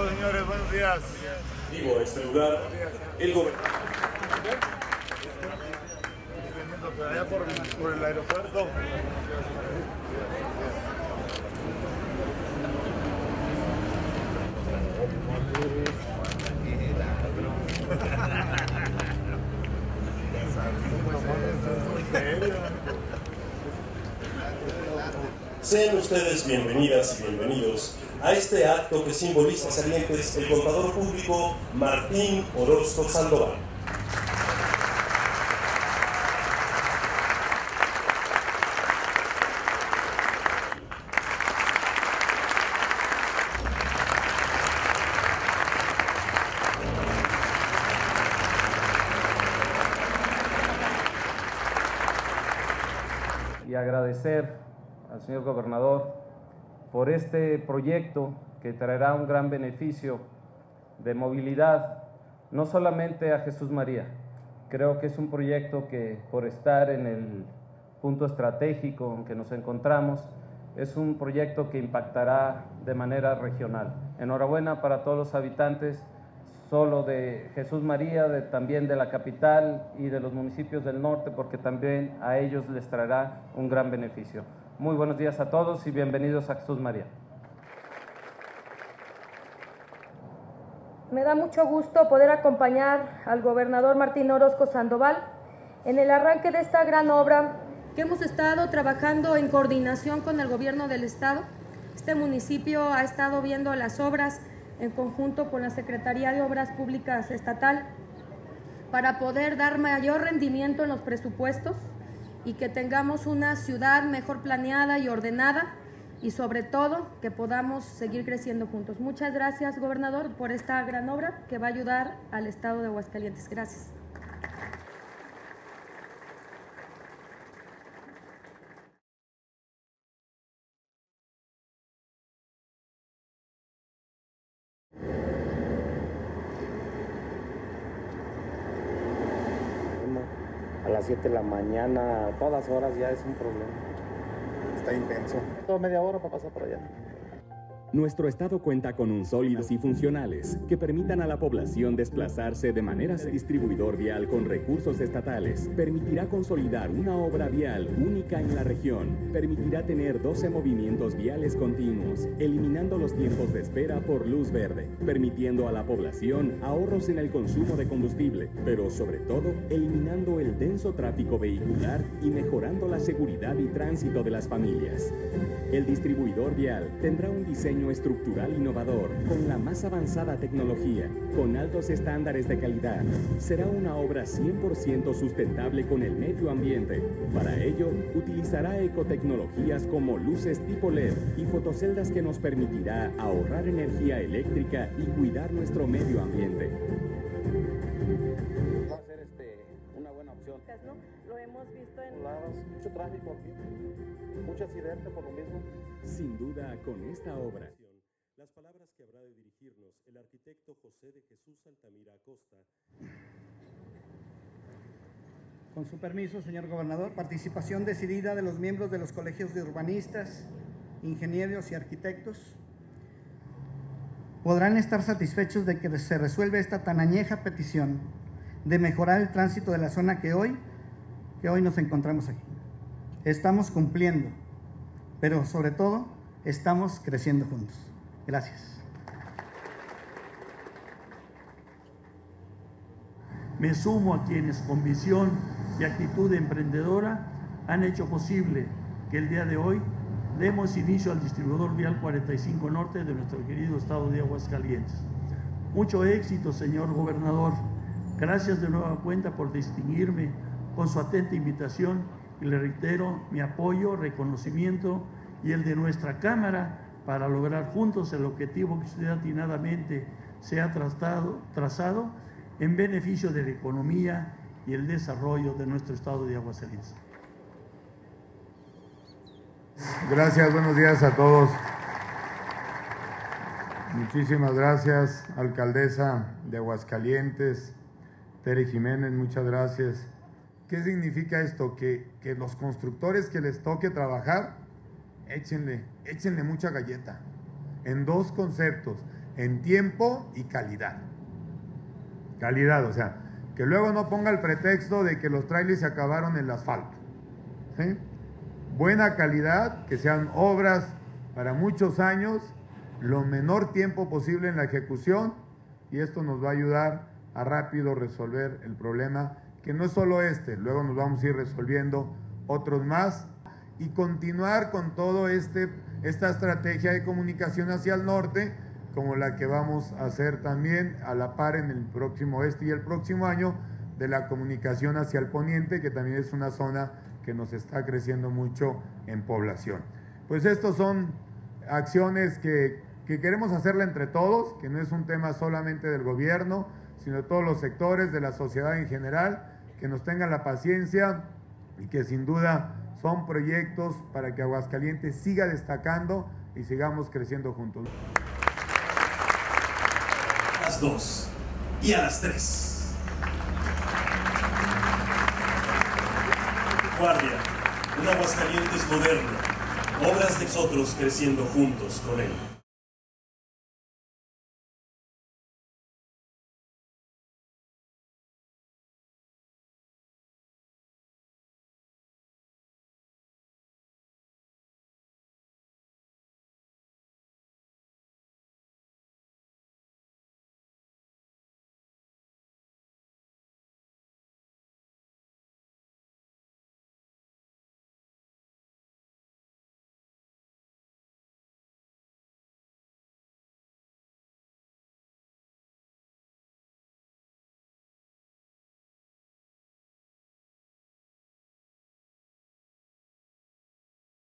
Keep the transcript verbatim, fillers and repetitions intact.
todos, señores, buenos días. Digo, a este lugar, el gobernador. Por allá por, por el aeropuerto. Sean ustedes bienvenidas y bienvenidos a este acto que simboliza salientes el contador público Martín Orozco Sandoval. Y agradecer al señor gobernador por este proyecto que traerá un gran beneficio de movilidad, no solamente a Jesús María. Creo que es un proyecto que, por estar en el punto estratégico en que nos encontramos, es un proyecto que impactará de manera regional. Enhorabuena para todos los habitantes, solo de Jesús María, de, también de la capital y de los municipios del norte, porque también a ellos les traerá un gran beneficio. Muy buenos días a todos y bienvenidos a Jesús María. Me da mucho gusto poder acompañar al gobernador Martín Orozco Sandoval en el arranque de esta gran obra que hemos estado trabajando en coordinación con el gobierno del estado. Este municipio ha estado viendo las obras en conjunto con la Secretaría de Obras Públicas Estatal para poder dar mayor rendimiento en los presupuestos y que tengamos una ciudad mejor planeada y ordenada y sobre todo que podamos seguir creciendo juntos. Muchas gracias, gobernador, por esta gran obra que va a ayudar al estado de Aguascalientes. Gracias. A las siete de la mañana, a todas horas ya es un problema. Está intenso. Toda media hora para pasar por allá. Nuestro estado cuenta con un sólidos y funcionales que permitan a la población desplazarse de manera distribuidor vial con recursos estatales. Permitirá consolidar una obra vial única en la región. Permitirá tener doce movimientos viales continuos, eliminando los tiempos de espera por luz verde, permitiendo a la población ahorros en el consumo de combustible, pero sobre todo eliminando el denso tráfico vehicular y mejorando la seguridad y tránsito de las familias. El distribuidor vial tendrá un diseño estructural innovador, con la más avanzada tecnología, con altos estándares de calidad. Será una obra cien por ciento sustentable con el medio ambiente. Para ello, utilizará ecotecnologías como luces tipo L E D y fotoceldas que nos permitirá ahorrar energía eléctrica y cuidar nuestro medio ambiente. Va a ser este, una buena opción. ¿No? Lo hemos visto en... Mucho tráfico aquí, mucho accidente por lo mismo. Sin duda, con esta obra. Las palabras que habrá de dirigirnos el arquitecto José de Jesús Altamira Acosta. Con su permiso, señor gobernador, participación decidida de los miembros de los colegios de urbanistas, ingenieros y arquitectos podrán estar satisfechos de que se resuelve esta tan añeja petición de mejorar el tránsito de la zona que hoy, que hoy nos encontramos aquí. Estamos cumpliendo, pero sobre todo estamos creciendo juntos. Gracias. Me sumo a quienes con visión y actitud emprendedora han hecho posible que el día de hoy demos inicio al distribuidor vial cuarenta y cinco Norte de nuestro querido estado de Aguascalientes. Mucho éxito, señor gobernador. Gracias de nueva cuenta por distinguirme con su atenta invitación y le reitero mi apoyo, reconocimiento y el de nuestra Cámara para lograr juntos el objetivo que usted atinadamente se ha trazado, trazado en beneficio de la economía y el desarrollo de nuestro estado de Aguascalientes. Gracias, buenos días a todos. Muchísimas gracias, alcaldesa de Aguascalientes, Tere Jiménez, muchas gracias. ¿Qué significa esto? Que, que los constructores que les toque trabajar, échenle, échenle mucha galleta, en dos conceptos, en tiempo y calidad. Calidad, o sea, que luego no ponga el pretexto de que los trailers se acabaron en el asfalto. ¿Sí? Buena calidad, que sean obras para muchos años, lo menor tiempo posible en la ejecución, y esto nos va a ayudar a rápido resolver el problema, que no es solo este, luego nos vamos a ir resolviendo otros más, y continuar con todo este, esta estrategia de comunicación hacia el norte, como la que vamos a hacer también a la par en el próximo este y el próximo año, de la comunicación hacia el poniente, que también es una zona que nos está creciendo mucho en población. Pues estos son acciones que, que queremos hacerla entre todos, que no es un tema solamente del gobierno, sino de todos los sectores, de la sociedad en general, que nos tengan la paciencia y que sin duda son proyectos para que Aguascalientes siga destacando y sigamos creciendo juntos. A las dos y a las tres. Guardia, un Aguascalientes moderno, obras de nosotros creciendo juntos con él.